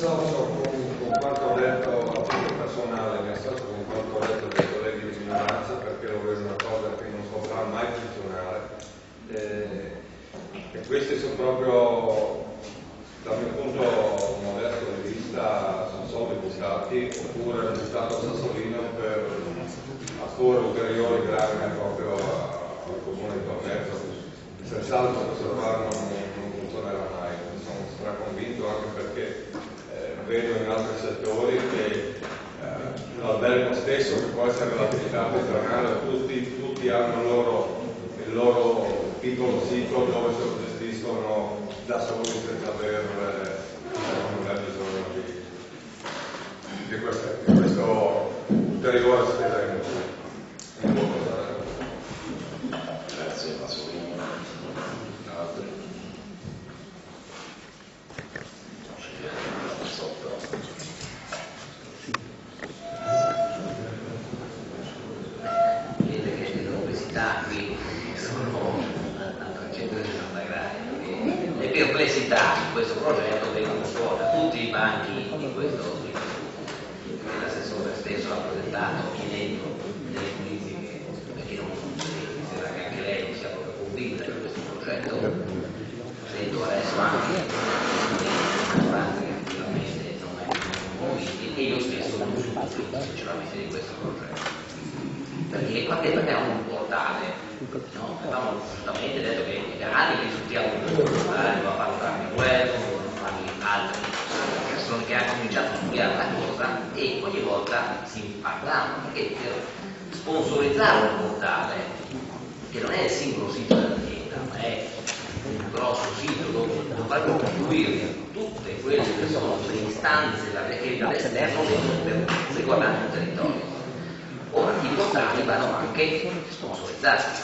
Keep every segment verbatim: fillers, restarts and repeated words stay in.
associo con, con quanto ho letto a tutto personale, mi associo con quanto ho letto dai colleghi di minoranza, perché lo vedo una cosa che non potrà mai funzionare. Eh, e questi sono proprio, dal mio punto modesto di vista, sono soldi buttati, oppure è buttato Sassolino per apporre ulteriori gravi proprio al comune di Tormezzo. Senz'altro questo lavoro non, non funzionerà mai, sono straconvinto, anche perché eh, vedo in altri settori che eh, l'albergo stesso, che può essere l'attività artigianale, tutti, tutti hanno il loro, il loro piccolo sito dove si gestiscono da soli senza aver eh, bisogno di, di, questo, di questo ulteriore spesa inutile. Grazie, Pasolini. Altri? Vedete che le complessità qui sono al trecentosessanta gradi. Le perplessità di questo progetto vengono un po' da tutti i banchi di questo istituto. L'assessore stesso ha presentato chiedendo delle politiche, perché non sembra che anche lei non sia proprio convinta di questo progetto. Vedo adesso anche la maggioranza che effettivamente non è convinta, e io stesso non sono convinto sinceramente di questo progetto. Perché qua perché è un portale, no? Avevamo giustamente detto che i canali li sfruttiamo un portale, doveva fare tramite web, dovevano farli altre persone che hanno cominciato a studiare la cosa, e ogni volta si parlavano, perché per sponsorizzare un portale, che non è il singolo sito dell'azienda, ma è un grosso sito dove dovrebbero confluire tutte quelle che sono le istanze che dall'esterno vengono per riguardare il territorio. Ora, i portali vanno anche sponsorizzati.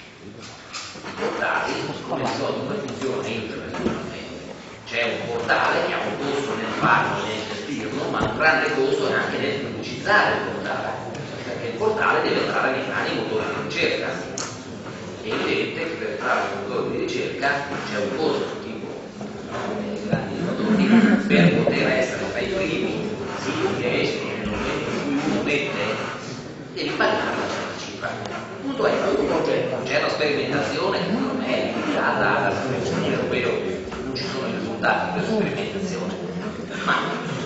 I portali, come di solito, come funziona internet? C'è un portale che ha un costo nel farlo e nel gestirlo, ma un grande costo è anche nel pubblicizzare il portale, perché il portale deve entrare nei grandi motori di ricerca. È evidente che per entrare nei motori di ricerca c'è un costo, tipo nei grandi motori, per poter essere tra i primi siti che escono nel momento in cui uno mette, devi pagare una certa cifra. Il punto è che questo progetto c'è una sperimentazione che secondo me è limitata alla situazione europea, non ci sono i risultati di questa sperimentazione, ma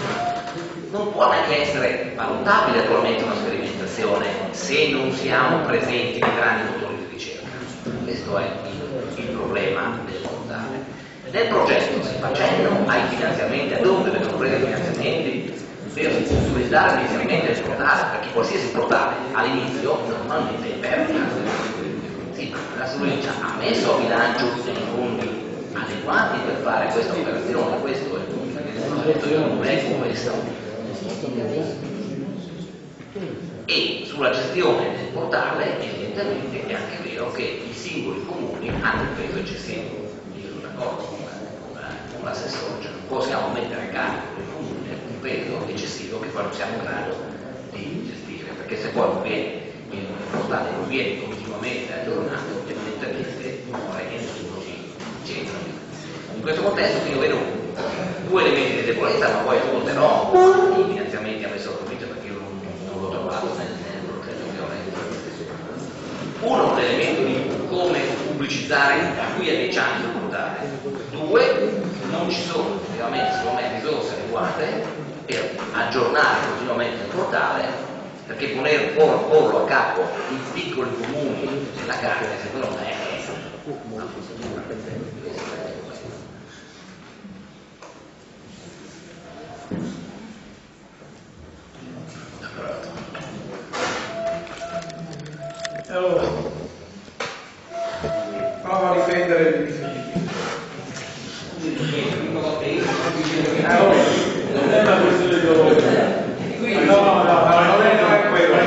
non può neanche essere valutabile attualmente una sperimentazione se non siamo presenti nei grandi motori di ricerca. Questo è il, il problema del portale. Nel progetto si facendo ai finanziamenti, a dove vengono presi i finanziamenti per sponsorizzare l'iniziamento del portale, perché qualsiasi portale all'inizio normalmente è perdita. Sì, la Slovenia ha messo a bilancio dei fondi adeguati per fare questa operazione, questo è il punto, perché il progetto non è questo. E sulla gestione del portale evidentemente è anche vero che i singoli comuni hanno un peso eccessivo. Io sono d'accordo con, con, con l'assessore, cioè non possiamo mettere a carico del comune un peso eccessivo che poi non siamo in grado di gestire, perché se poi non viene il portale non viene continuamente aggiornato, evidentemente muore e nessuno si centra. In questo contesto io vedo due elementi di debolezza, ma poi ascolterò i finanziamenti a messo a provincia, perché io non, non l'ho trovato nel, nel progetto che ho letto. Uno, l'elemento di come pubblicizzare da qui a dieci anni sul portale. Due, non ci sono effettivamente secondo me risorse adeguate per aggiornare continuamente il portale, perché poner, por, porlo a capo di piccoli comuni della carta secondo me è una funzione. Allora, provo a difendere il riferimento. Allora, non è una questione ideologica. No, no, no, non è, non è quello.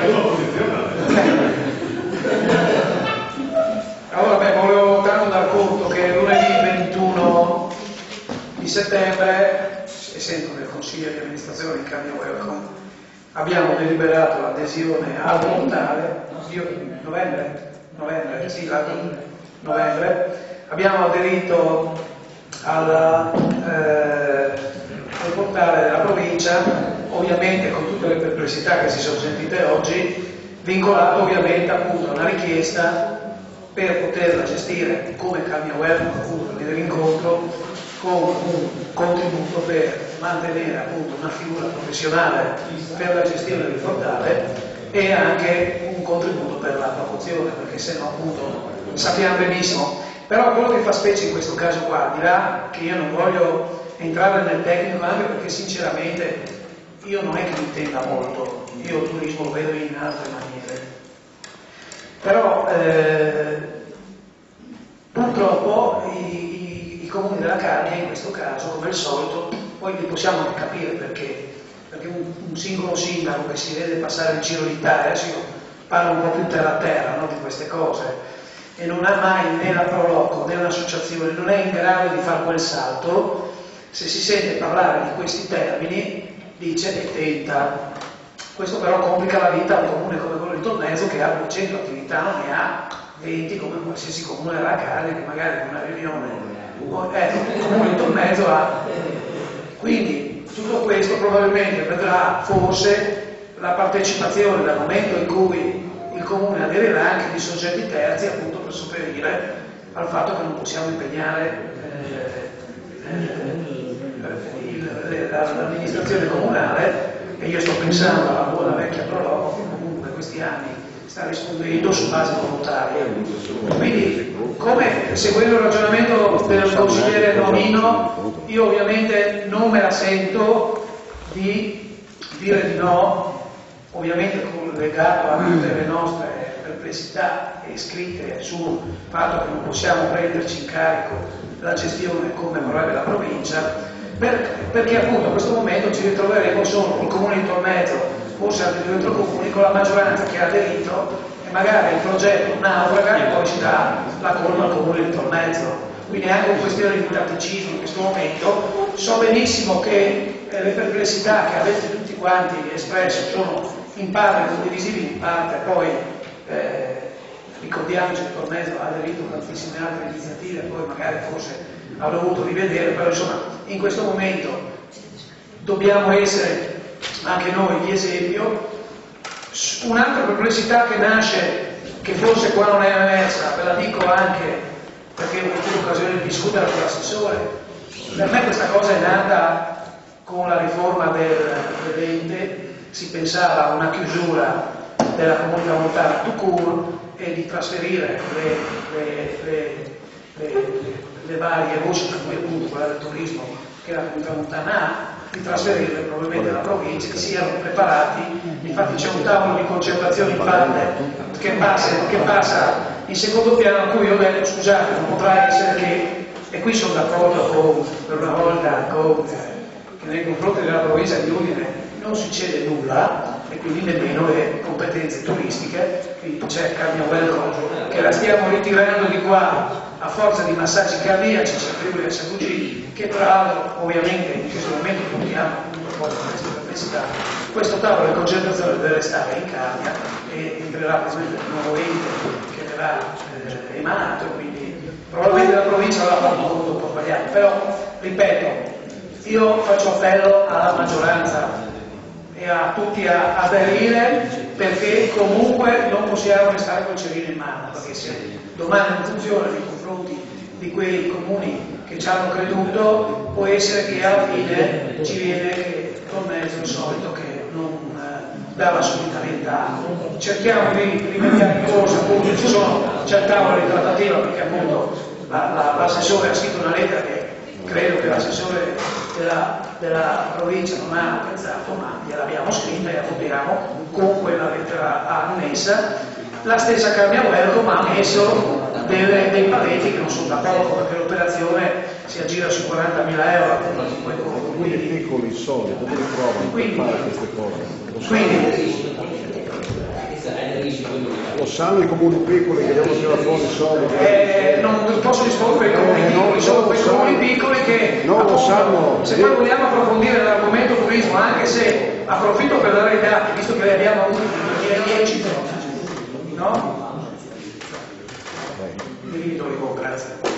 Allora, beh, volevo tanto dar conto che lunedì ventuno di settembre, essendo nel Consiglio di amministrazione in Cambio Welcome, abbiamo deliberato l'adesione al portale, io, novembre, novembre, sì, la, novembre, abbiamo aderito alla, eh, del portale della provincia, ovviamente con tutte le perplessità che si sono sentite oggi, vincolato ovviamente appunto a una richiesta per poterla gestire come Calmia Welcome, appunto nell'incontro, con un contributo per mantenere appunto una figura professionale per la gestione del portale e anche un contributo per la promozione, perché se no appunto sappiamo benissimo. Però quello che fa specie in questo caso qua, al di là che io non voglio entrare nel tecnico, anche perché sinceramente io non è che mi intenda molto, io il turismo lo vedo in altre maniere, però eh, purtroppo i, i, i comuni della Carnia in questo caso, come al solito, poi li possiamo anche capire perché, perché un, un singolo sindaco che si vede passare il Giro d'Italia si parla un po' più terra a terra, no, di queste cose, e non ha mai né la Proloco né un'associazione, non è in grado di fare quel salto, se si sente parlare di questi termini dice e tenta. Questo però complica la vita a un comune come quello di Tolmezzo, che ha duecento attività, non ne ha venti come qualsiasi comune della Carnia, che magari in una riunione, eh, il comune di Tolmezzo ha. Quindi tutto questo probabilmente vedrà forse la partecipazione dal momento in cui il comune aderirà anche di soggetti terzi, appunto per sopperire al fatto che non possiamo impegnare eh, eh, l'amministrazione comunale, e io sto pensando alla buona vecchia Proloco che comunque in questi anni sta rispondendo su base volontaria. Quindi, come seguendo il ragionamento del consigliere Nonino, io ovviamente non me la sento di dire di no, ovviamente legato a tutte le nostre perplessità e scritte sul fatto che non possiamo prenderci in carico la gestione come vorrebbe la provincia, per, perché appunto a questo momento ci ritroveremo solo col comune di Tolmezzo, forse anche di altri comuni, con la maggioranza che ha aderito e magari il progetto naufraga e poi si dà la colpa al comune di Tolmezzo. Quindi è anche una questione di tatticismo in questo momento. So benissimo che eh, le perplessità che avete tutti quanti espresso sono in parte condivisibili, in parte poi eh, ricordiamoci che Tolmezzo ha aderito a tantissime altre iniziative, poi magari forse ha dovuto rivedere, però insomma in questo momento dobbiamo essere anche noi di esempio. Un'altra perplessità che nasce, che forse qua non è emersa, ve la dico anche perché ho avuto l'occasione di discutere con l'assessore, per me questa cosa è nata con la riforma del dell'ente. Si pensava a una chiusura della comunità montana Tucur e di trasferire le, le, le, le, le varie voci, tra cui appunto quella del turismo che la comunità montana ha, di trasferirle probabilmente alla provincia, che siano preparati. Infatti c'è un tavolo di concertazione in valle che passa, che passa in secondo piano, a cui ho detto scusate, non potrà essere che, e qui sono d'accordo con, per una volta con, che nei confronti della provincia di Udine non succede nulla e quindi nemmeno le competenze turistiche, quindi c'è Calmia Welcome che la stiamo ritirando di qua a forza di massaggi cardiaci, c'è Friuli S V G, che tra l'altro ovviamente in questo momento puntiamo appunto poi con queste perplessità. Questo tavolo di concentrazione deve restare in Carnia e entrerà probabilmente il nuovo ente che verrà eh, emanato, quindi probabilmente la provincia avrà fatto un conto un po' sbagliato, però ripeto, io faccio appello alla maggioranza e a tutti a aderire, perché comunque non possiamo restare col cerino in mano, perché se domani non funziona nei confronti di quei comuni che ci hanno creduto, può essere che alla fine ci viene che Tolmezzo il solito che non eh, dà la solidarietà. Cerchiamo di rimediare in corsa, appunto ci sono, c'è il tavolo di trattativa, perché appunto l'assessore ha scritto una lettera che credo che l'assessore della, della provincia non ha apprezzato, ma gliel'abbiamo scritta e la votiamo con quella lettera annessa. La stessa Calmia Welcome ha messo delle, dei paletti che non sono da poco, perché l'operazione si aggira su quarantamila euro. Quindi i piccoli soldi, dove li trovano per fare queste cose? Quindi, lo sanno i comuni piccoli che devono tirare fuori i soldi? Eh, non posso rispondere per i comuni eh, piccoli, sono quei comuni piccoli che non lo sanno. Se poi vogliamo approfondire l'argomento turismo, anche se approfitto per dare i dati, visto che li abbiamo avuti nel duemiladieci, no? Mi limito, grazie.